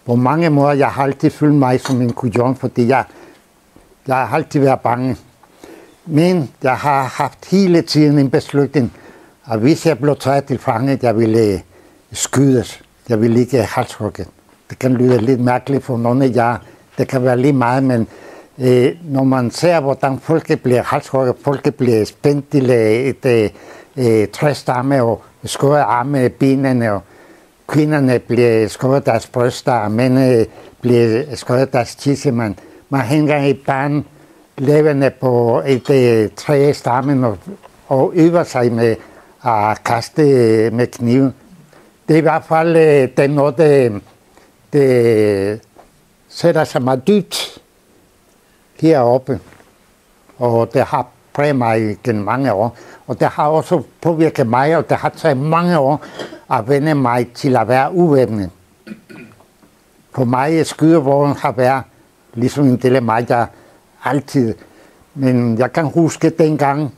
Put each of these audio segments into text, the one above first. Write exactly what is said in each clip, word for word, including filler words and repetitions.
på mange måder, jeg har altid følt mig som en kujon, fordi jeg, jeg har altid været bange. Men jeg har haft hele tiden en beslutning, at hvis jeg blev taget til fange, jeg ville skydes. Jeg ville ikke halshugget. Det kan lyde lidt mærkeligt for nogle af jer. Det kan være lige meget, men øh, når man ser, hvordan folk bliver halshugget, folk bliver spændt til et øh, øh, træstamme og skåret arme, benene, og kvinderne bliver skåret deres bryster, og mændene bliver skåret deres tissemand. Man hænger et barn levende på et øh, træstamme og, og øver sig med at kaste med kniven. Det er i hvert fald øh, den noget, det, det sætter sig meget dybt heroppe, og det har præget mig gennem mange år. Og det har også påvirket mig, og det har taget mange år at vende mig til at være uvæbnet. For mig skydevåben har været ligesom en del af mig, der altid. Men jeg kan huske dengang,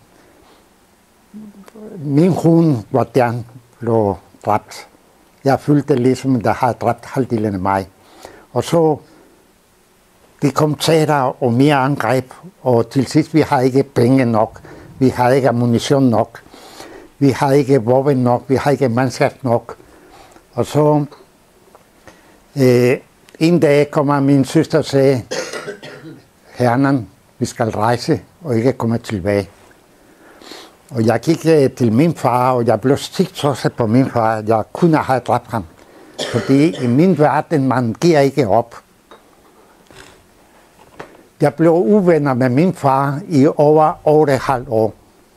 min hund var der, blev dræbt. Jeg følte ligesom, der havde dræbt halvdelen af mig. Og så det kom tættere og mere angreb, og til sidst vi havde ikke penge nok, vi havde ikke ammunition nok, vi havde ikke våben nok, vi havde ikke mandskab nok. Og så øh, en dag kommer min søster og sagde, Hernan, vi skal rejse og ikke komme tilbage. Og jeg gik øh, til min far, og jeg blev stigtosset på min far. Jeg kunne have dræbt ham, fordi i min verden, man giver ikke op. Jeg blev uvenner med min far i over otte og et halvt år.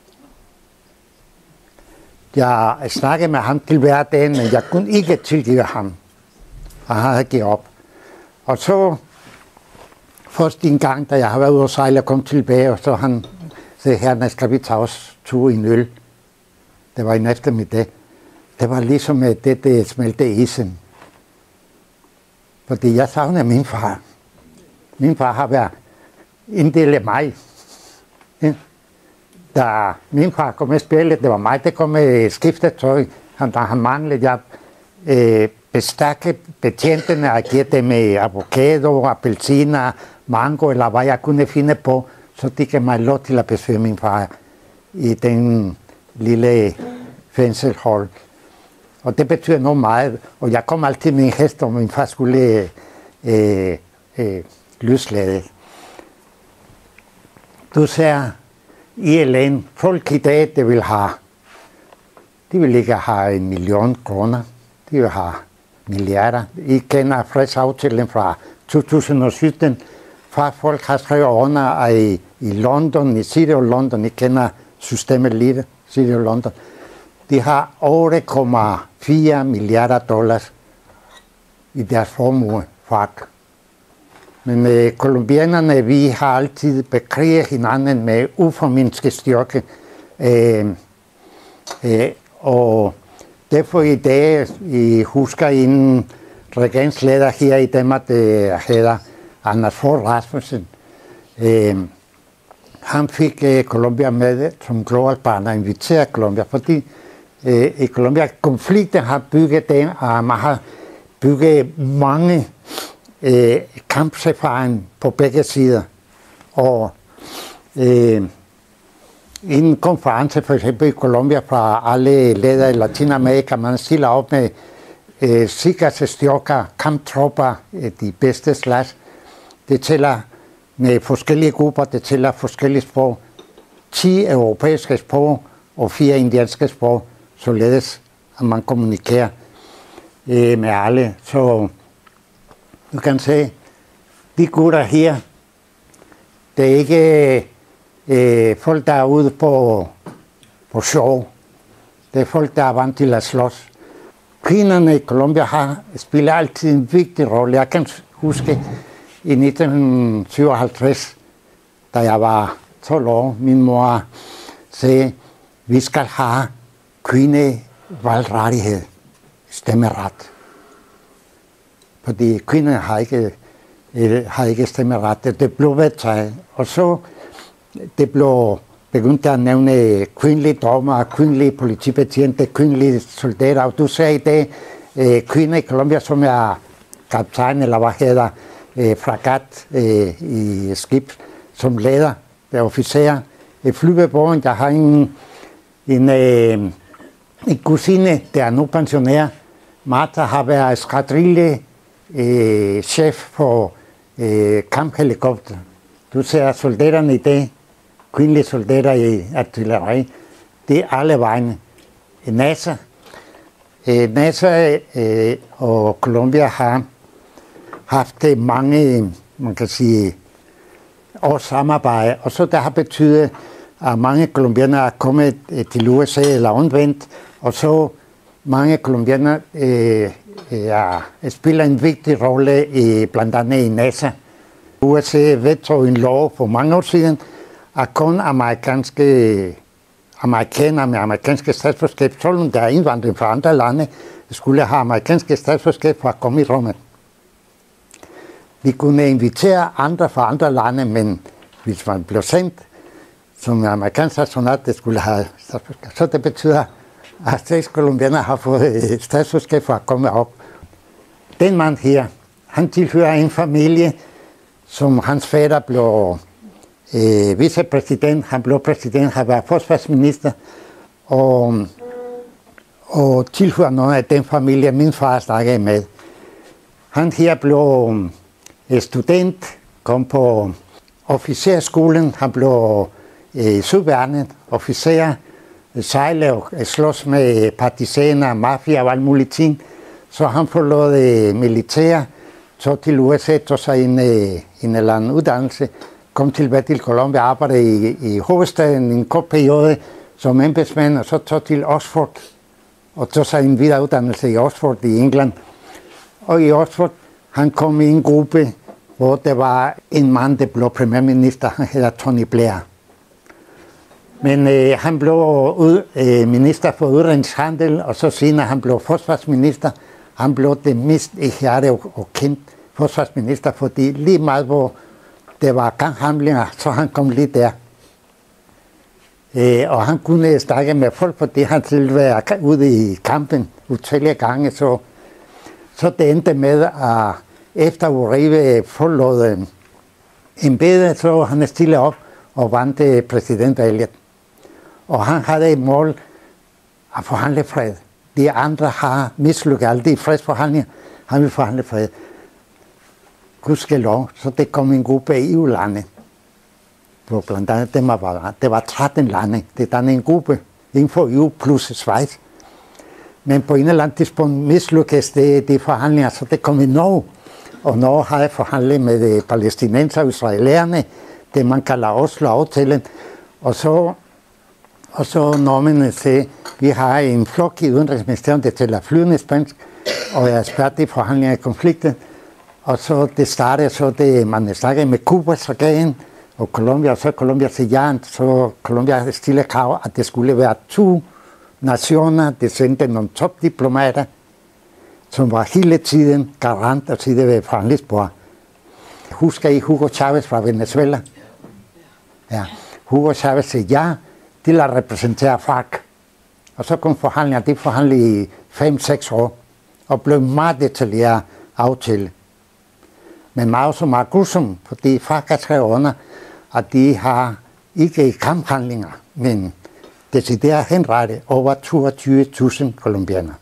Jeg snakkede med ham til hver dag, men jeg kunne ikke tilgive ham. Og han havde givet op. Og så, først en gang, da jeg har været ude og sejle og kom tilbage, og så han sagde, her skal vi tage os to i en øl. Det var en eftermiddag. Det var ligesom det, det smelte isen. Fordi jeg savnede min far. Min far har været en del af mig. Da min far kom med spillet, det var mig, der kom med skiftetøj. Han, da han manglede, jeg øh, bestakke betjentene og givet dem med avocado, appelsiner, mango, eller hvad jeg kunne finde på, så de gav mig lov til at besøge min far i den lille fængselshold. Og det betyder noget meget, og jeg kom altid med en hest, og min far skulle øh, øh, løslade. Du ser i L N, folk i dag, det vil have, de vil ikke have en million kroner, de vil have milliarder. I kender fredsaftalen fra to tusind og sytten, fra folk har skrevet under i, i London, i City of London, I kender systemet lidt, City of London. De har otte komma fire milliarder dollars i deres formue, faktisk. Men øh, kolumbianerne, vi har altid bekriget hinanden med uformindsket styrke. Øh, øh, og derfor i dag, I husker en regeringsleder her i Danmark, der hedder Anders Fogh Rasmussen. Øh, han fik øh, Colombia med som global partner, inviteret Colombia, fordi øh, i Colombia konflikten har bygget den, og man har bygget mange Øh, kampserfaring på begge sider. Og øh, en konference for eksempel i Colombia fra alle ledere i Latinamerika, man stiller op med øh, sikkerhedsstyrker, kamptropper, øh, de bedste slags. Det tæller med forskellige grupper, det tæller forskellige sprog. ti europæiske sprog og fire indianske sprog, således at man kommunikerer øh, med alle. Så du kan se, de gutter her, det er ikke øh, folk, der er ude på, på sjov. Det er folk, der er vant til at slås. Kvinderne i Colombia har spiller altid en vigtig rolle. Jeg kan huske i nitten syvoghalvtreds, da jeg var tolv år, min mor sagde, vi skal have kvindevalgrettighed, stemmeret. Fordi kvinder har ikke, har ikke stemmeret. Det blev vedtaget. Og så det blev begyndt at nævne kvindelige dommer, kvindelige politibetjente, kvindelige soldater. Og du ser i dag kvinder i Colombia, som er kaptajn, eller hvad hedder, øh, fregat øh, i skib, som leder der officerer. I flyvebåden, jeg har en, en, øh, en kusine, der er nu pensionær. Martha har været eskadrille øh, chef på øh, kamphelikopter. Du ser soldaterne i dag, kvindelige soldater i artilleri, det er alle vegne. NASA, øh, NASA øh, og Colombia har haft mange, man kan sige, års samarbejde, og så det har betydet, at mange colombianere er kommet til U S A eller omvendt, og så mange colombianere øh, er, spiller en vigtig rolle i, blandt andet i NASA. U S A vedtog en lov for mange år siden, at kun amerikanske amerikanere med amerikanske statsborgerskab, selvom der er indvandring fra andre lande, skulle have amerikanske statsborgerskab for at komme i rummet. Vi kunne invitere andre fra andre lande, men hvis man blev sendt som amerikansk astronaut, det skulle have statsborgerskab. Så det betyder, at seks colombianere har fået statsborgerskab for at komme op. Den mand her, han tilhører en familie, som hans fader blev øh, vicepræsident, han blev præsident, han var forsvarsminister, og, og tilhører noget af den familie, min far snakkede med. Han her blev student, kom på officerskolen, han blev i søværnet, officer, sejle og slås med partisaner, mafia og alle mulige ting. Så han forlod militær, så til U S A, tog sig en, en eller anden uddannelse, kom tilbage til Colombia, arbejdede i, i hovedstaden en kort periode som embedsmand, og så tog til Oxford, og tog sig en videre uddannelse i Oxford i England. Og i Oxford, han kom i en gruppe, hvor der var en mand, der blev premierminister, han hedder Tony Blair. Men øh, han blev ud, øh, minister for udenrigshandel, og så senere han blev forsvarsminister. Han blev det mest ihærdige og, og kendt forsvarsminister, fordi lige meget hvor der var ganghandlinger, så han kom lige der. Øh, og han kunne snakke med folk, fordi han ville være ude i kampen utallige gange. Så, så det endte med, at efter Uribe forlod embedet, så han stille op og vandt præsidentvalget. Og han havde et mål at forhandle fred. De andre har mislykket alle de fredsforhandlinger. Han ville forhandle fred. Gudskelov, så det kom en gruppe af E U-lande. Hvor blandt andet dem var, det var tretten lande. Det er en gruppe inden for E U plus Schweiz. Men på en eller anden tidspunkt mislykkedes det, de forhandlinger, så det kom i Norge. Og Norge havde forhandlet med palæstinenser og israelerne, det man kalder Oslo-aftalen. Og så, og så normene til, vi har en flok i Udenrigsministeriet, der taler flydende spansk, og jeg er ekspert i forhandlinger i konflikten. Og så det startede, så det, man snakkede med Kubas regering og Colombia, og så Colombia siger ja, så Colombia stiller krav, at det skulle være to nationer, det sendte nogle topdiplomater, som var hele tiden garant og sidde ved forhandlingsbordet. Husker I Hugo Chavez fra Venezuela? Ja. Hugo Chavez sagde ja til at repræsentere FARC. Og så kom forhandlinger, de forhandlede i fem seks år, og blev meget detaljeret aftale. Men meget så meget grusom, fordi FARC har skrevet under, at de har ikke kamphandlinger, men decideret henrettet over toogtyve tusind colombianere.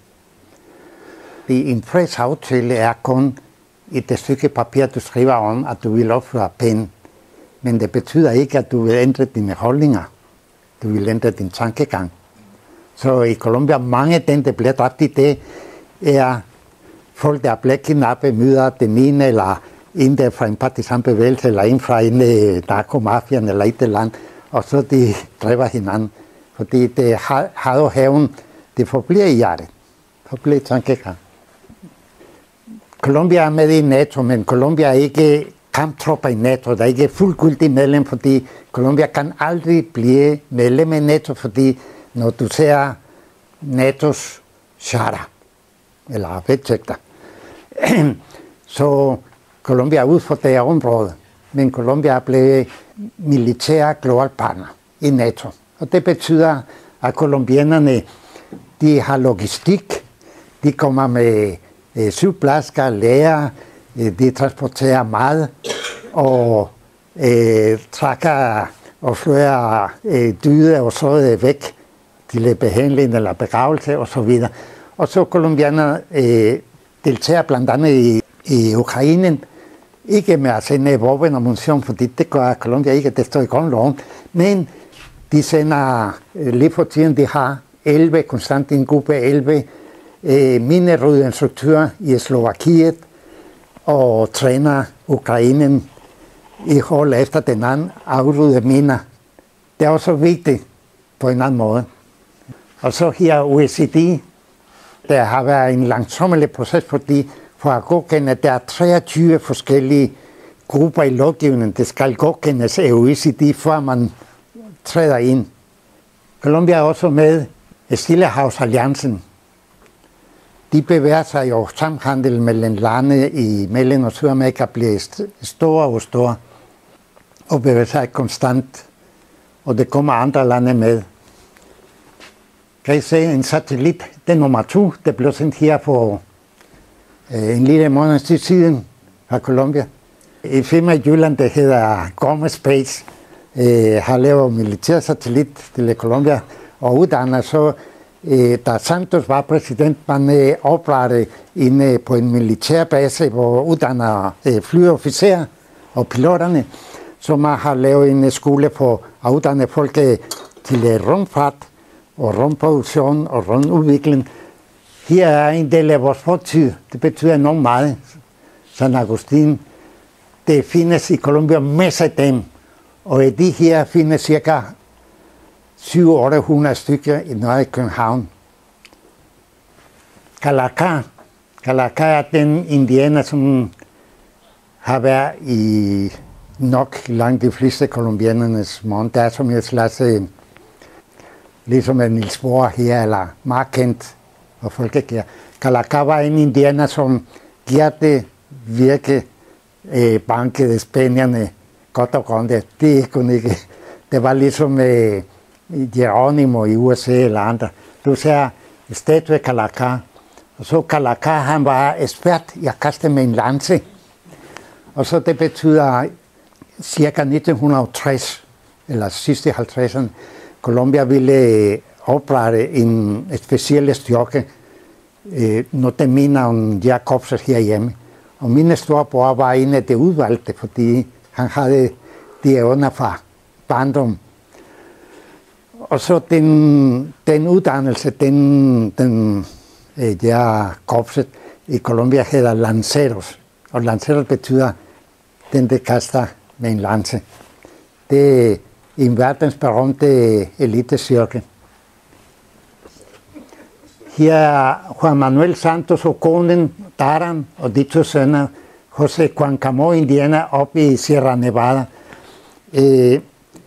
En fredsaftale er kun et stykke papir, du skriver om, at du vil opføre penge. Men det betyder ikke, at du vil ændre dine holdninger. Du vil ændre din tankegang. Så i Colombia, mange af dem, der bliver dræbt i det, er folk, der er blevet kidnappet, møder den ene, eller en der fra en partisanbevægelse, eller en fra en narkomafian, eller et eller andet, og så de dræber hinanden. Fordi det har jo haven, det forbliver i hjertet. Det forbliver tankegang. Colombia er med i NATO, men Colombia er ikke kamptropper i NATO. Der er ikke fuldgyldig medlem, fordi Colombia kan aldrig blive medlem i NATO, fordi når du ser NATO's charter, eller vedtægter, så Colombia er ude for det område, men Colombia er blevet militær global partner i NATO. Og det betyder, at colombianerne, de har logistik, de kommer med øh, sygeplejersker, læger, øh, de transporterer mad og øh, trækker og flere øh, dyder og så øh, væk til behandling eller begravelse og så videre. Og så colombianerne øh, deltager blandt andet i, i Ukraine, ikke med at sende våben og munition, fordi det gør Colombia ikke, det står i grundloven, men de sender øh, lige for tiden, de har elleve, konstant en gruppe elleve øh, minerydeinstruktører i Slovakiet og træner Ukraine i hold efter den anden afrydde miner. Det er også vigtigt på en anden måde. Og så her O E C D, der har været en langsommelig proces, fordi for at godkende, at der er treogtyve forskellige grupper i lovgivningen, det skal godkendes af O E C D, før man træder ind. Colombia er også med i Stillehavsalliancen. De bevæger sig jo, samhandel mellem lande i Mellem- og Sydamerika bliver store og store og bevæger sig konstant, og det kommer andre lande med. Kan I se en satellit, det er nummer to, det blev sendt her for øh, en lille måned til siden fra Colombia. Et firma i Jylland, der hedder Gourmet Space, øh, har lavet militær satellit til Colombia og uddannet så, øh, da Santos var præsident, man øh, oprettede inde på en militærbase, hvor uddanner øh, flyofficerer og piloterne, så man har lavet en skole for at uddanne folk til rumfart og rumproduktion og rumudvikling. Her er en del af vores fortid. Det betyder enormt meget. San Agustin, det findes i Colombia masser af dem, og i de her findes cirka syv til otte hundrede stykker i Nørre København. Calaca. Calaca er den indianer, som har været i nok langt de fleste colombianernes måned. Der er som et slags, ligesom en Niels Bohr her, eller meget kendt og folkekær. Calaca var en indianer, som gjorde virke øh, bankede spanierne godt og grundigt. Det kunne ikke. Det var ligesom øh, Geronimo i U S A eller andre. Du ser statue Calaca. Og så Calaca, han var ekspert i at kaste med en lanse. Og så det betyder cirka nitten tres, eller sidste halvtredserne, Colombia ville oprette en speciel styrke, øh, når det minder om Jacobsen herhjemme. Og min storebror var en af de udvalgte, fordi han havde de evner fra barndom. Og så den, den uddannelse, den, den øh, der korpset i Colombia hedder Lanceros. Og Lanceros betyder den, der kaster med en lanse. Det er en verdensberømte elitestyrke. Her er Juan Manuel Santos og konen, datteren og de to sønner, José Cuancamó, indianer, oppe i Sierra Nevada. Øh,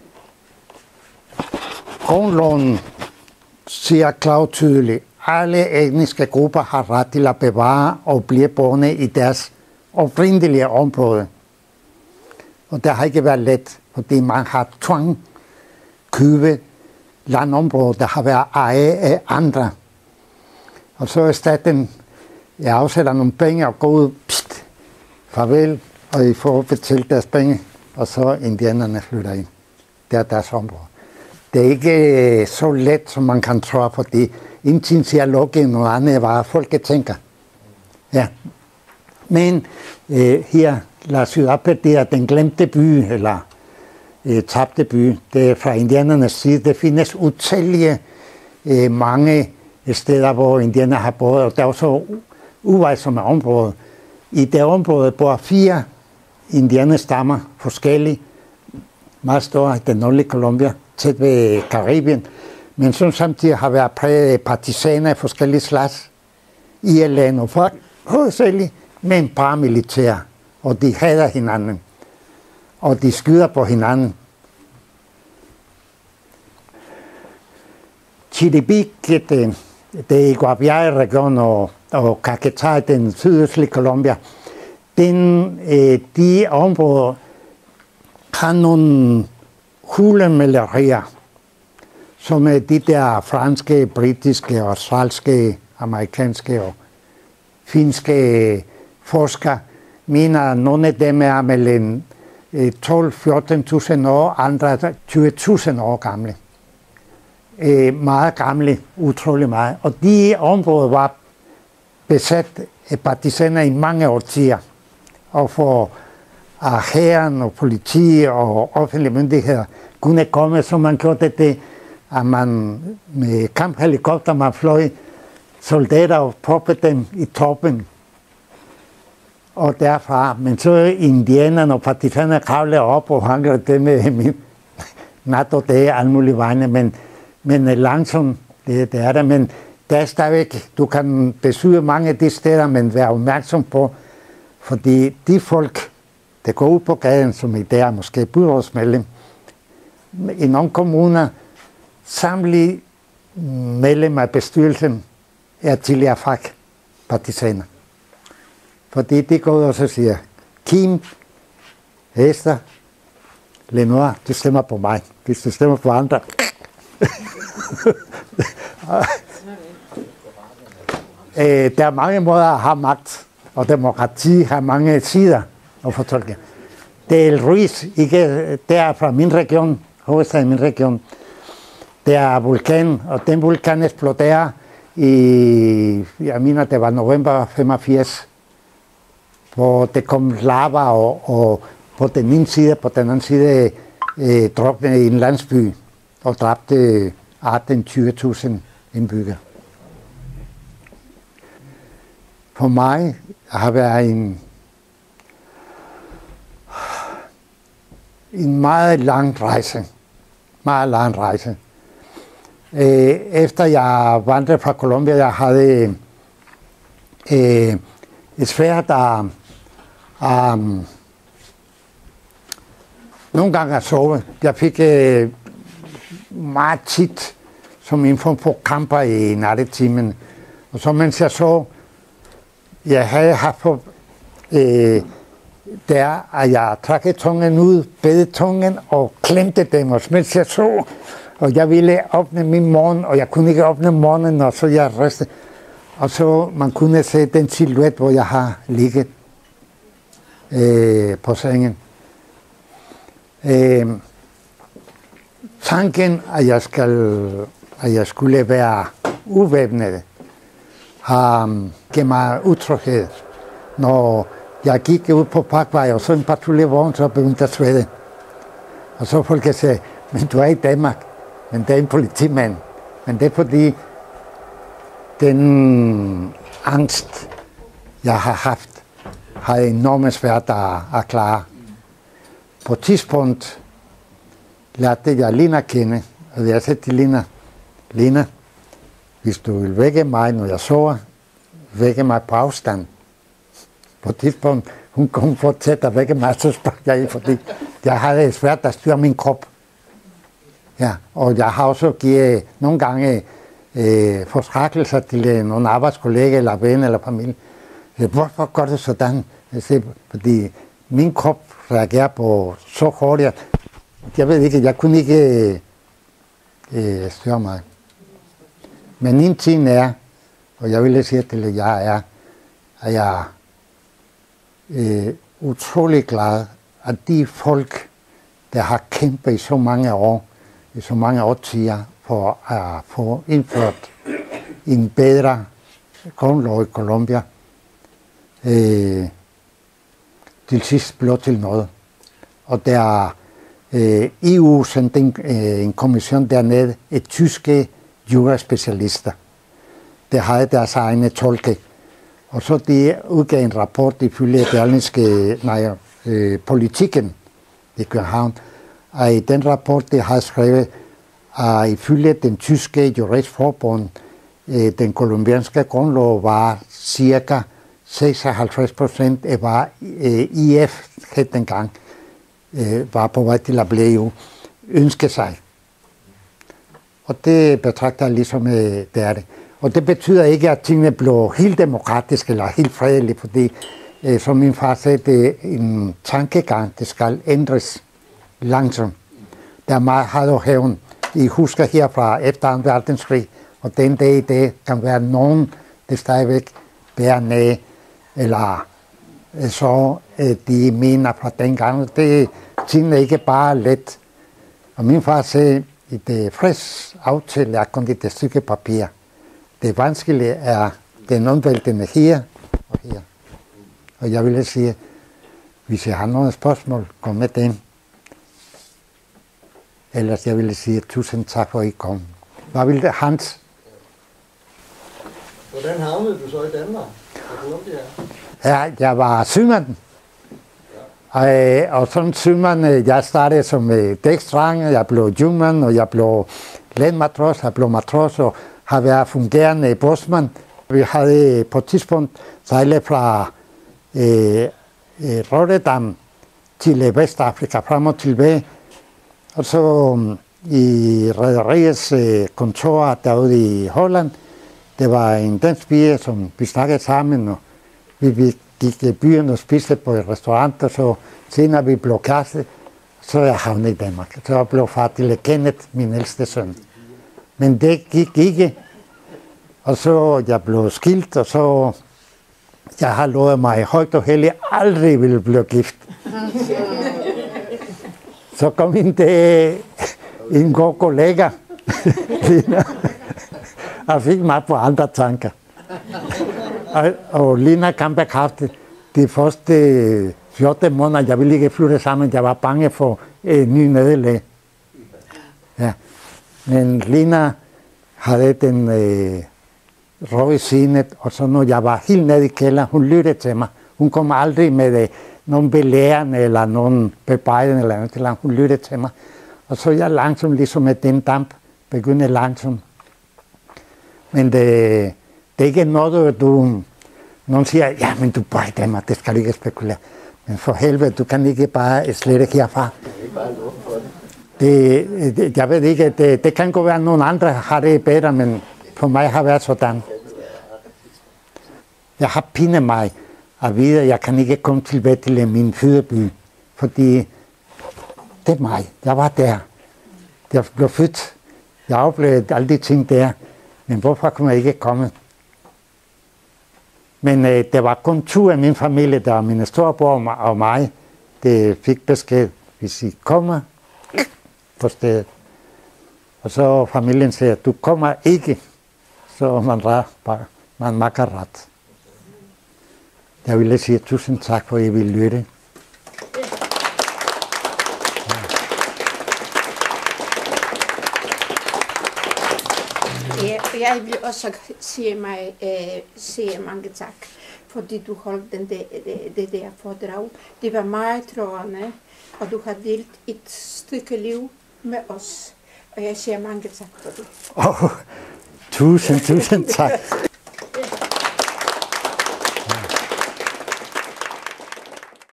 Grundloven siger klart tydeligt, alle etniske grupper har ret til at bevare og blive boende i deres oprindelige område. Og det har ikke været let, fordi man har tvang købe landområder, der har været ejet af andre. Og så er staten, jeg afsætter nogle penge og går ud, pst, farvel, og I får betalt deres penge, og så indianerne flytter ind. Det er deres område. Det er ikke så let, som man kan tro, fordi indtil siger lukke noget andet, hvad folket tænker. Ja. Men øh, her, La Ciudad, det er den glemte by, eller øh, tabte by. Det er fra indianernes side. Det findes utallige øh, mange steder, hvor indianer har boet, og der er også uvejsomme områder. I det område bor fire indianerstammer forskellige, meget store i det nordlige Colombia, tæt ved Karibien, men som samtidig har været præget af partisaner af forskellige slags, I L N og folk, hovedsageligt, men paramilitære, og de hader hinanden, og de skyder på hinanden. Chiribique, det, det er Guaviare-regionen og, og Caquetá, den sydøstlige Colombia, den, øh, de områder har nogle hulemalerier, som er de der franske, britiske, australske, amerikanske og finske forskere mener, nogle af dem er mellem tolv til fjorten tusind år, andre tyve tusind år gamle. Øh, meget gamle, utrolig meget. Og de områder var besat af partisaner i mange årtier. Og for at hæren og politi og offentlige myndigheder kunne komme, så man gjorde det, at man med kamphelikopter, man fløj soldater og proppede dem i toppen. Og derfra, men så indianerne og partisanerne kravlede op og hanglede det med nat og dag, alle mulige vegne, men, men langsomt, det, det er det, men der er stadigvæk, du kan besøge mange af de steder, men være opmærksom på, fordi de folk, der går ud på gaden, som i dag er måske byrådsmedlem, i nogle kommuner, samtlige medlemmer af bestyrelsen er tidligere fagpartisaner. Fordi de går ud og så siger, Kim, Esther, Lenoir, du stemmer på mig. Hvis du stemmer på andre. øh, der er mange måder at have magt, og demokrati har mange sider at fortolke. Del Ruiz, ikke, der fra min region, hovedstaden min region, der er vulkan, og den vulkan eksploderer i, jeg mener, det var november femogfirs, hvor det kom lava, og, og på den ene side, på den anden side, øh, druknede i en landsby, og dræbte atten til tyve tusind indbyggere. For mig har været en, en meget lang rejse. Meget lang rejse. Øh, efter jeg vandrede fra Colombia, jeg havde øh, et svært at um, nogle gange at sove. Jeg fik øh, meget tit som en form for kamper i nattetimen. Og så mens jeg så, jeg havde haft på, øh, der, at jeg trak tungen ud, bedte tungen og klemte dem, og mens jeg så, og jeg ville åbne min morgen, og jeg kunne ikke åbne morgenen, og så jeg rystede. Og så man kunne se den silhuet, hvor jeg har ligget øh, på sengen. Øh, tanken, at jeg, skal, at jeg skulle være uvæbnet, har givet mig utryghed. Når jeg gik ud på Parkvej, og så en patruljevogn, så begyndte at svede. Og så folk kan sige, men du er i Danmark, men det er en politimand. Men det er fordi, den angst, jeg har haft, har enormt svært at, at klare. På et tidspunkt lærte jeg Lina kende, og jeg sagde til Lina, Lina, hvis du vil vække mig, når jeg sover, vække mig på afstand. På et tidspunkt, hun kom for tæt at vække mig, så spørger jeg, fordi jeg havde svært at styre min krop. Ja, og jeg har også givet nogle gange øh, forskrækkelser til øh, nogle arbejdskolleger, eller ven, eller familie. Hvorfor gør det sådan? Siger, fordi min krop reagerer på så hurtigt. Jeg ved ikke, jeg kunne ikke øh, styre mig. Men en ting er, og jeg vil sige til, at jeg er, at jeg er øh, utrolig glad, at de folk, der har kæmpet i så mange år, i så mange årtier, for at få indført en bedre grundlov i Colombia, øh, til sidst blev til noget. Og der øh, E U sendte en, øh, en kommission dernede, et tyske juraspecialister, der havde deres egne tolke. Og så de udgav en rapport ifølge Berlingske, nej, øh, Politikken i København, og i den rapport, de havde skrevet, at ifølge den tyske juristforbund, øh, den kolumbianske grundlov var cirka seksoghalvtreds procent af hvad øh, I F hed dengang, øh, var på vej til at blive jo ønske sig. Og det betragter jeg ligesom, øh, det er det. Og det betyder ikke, at tingene blev helt demokratiske eller helt fredelige, fordi, øh, som min far sagde, det er en tankegang, det skal ændres langsomt. Der er meget had og hævn. I husker herfra efter anden verdenskrig, og den dag i dag kan være nogen, der stadigvæk bærende, eller så de mener fra dengang. Det tiden er ikke bare let. Og min far sagde, at det frisk aftale er kun et stykke papir. Det vanskelige er den omvæltende her og her. Og jeg ville sige, hvis jeg har nogle spørgsmål, kom med dem. Ellers jeg ville sige, tusind tak for, at I kom. Hvad ville det, Hans? Hvordan havnede du så i Danmark? Ja, jeg var sømand. Og, og som sømand, jeg startede som dækstreng, jeg blev jungmand, og jeg blev landmatros, jeg blev matros, og har været fungerende bådsmand. Vi havde på et tidspunkt sejlet fra øh, Rotterdam til Vestafrika, frem og tilbage. Og så i rederiets kontor derude i Holland, det var en dansk pige, som vi snakkede sammen, og vi gik i byen og spiste på et restaurant, og så senere vi blev kæreste, så jeg havnede i Danmark. Så jeg blev far til Kenneth, min ældste søn. Men det gik ikke, og så jeg blev skilt, og så jeg har lovet mig højt og heldigt aldrig ville blive gift. Så kom en dag en god kollega, Lina, og fik mig på andre tanker. Og, og Lina kan bekræfte, de første fjorten måneder, jeg ville ikke flytte sammen, jeg var bange for en ny nederlag. Ja. Men Lina havde den øh, røg i sindet, og så når jeg var helt nede i kælderen, hun lyttede til mig. Hun kom aldrig med øh, nogen belærende eller nogen bebrejden eller noget, hun lyttede til mig. Og så jeg langsomt, ligesom med den damp, begyndte langsomt. Men det, det er ikke noget, du... Nogen siger, ja, men du bor i Danmark, det skal du ikke spekulere. Men for helvede, du kan ikke bare slette herfra. Det, det, jeg ved ikke, det, det kan godt være, at nogle andre har det bedre, men for mig har det været sådan. Jeg har pindet mig at vide, at jeg kan ikke komme tilbage til min fødeby, fordi det er mig. Jeg var der. Jeg blev født. Jeg oplevede alle de ting der, men hvorfor kunne jeg ikke komme? Men øh, det var kun to af min familie, der var mine storebror og mig, det fik besked, hvis I kommer på stedet. Og så familien siger, du kommer ikke, så man, man makker ret. Jeg ville sige tusind tak for, at I ville lytte. Jeg vil også sige, mig, øh, sige mange tak, fordi du holdt den det, det, det der foredrag. Det var meget trådende, og du har delt et stykke liv med os. Og jeg siger mange tak for det. Oh, tusind, tusind tak.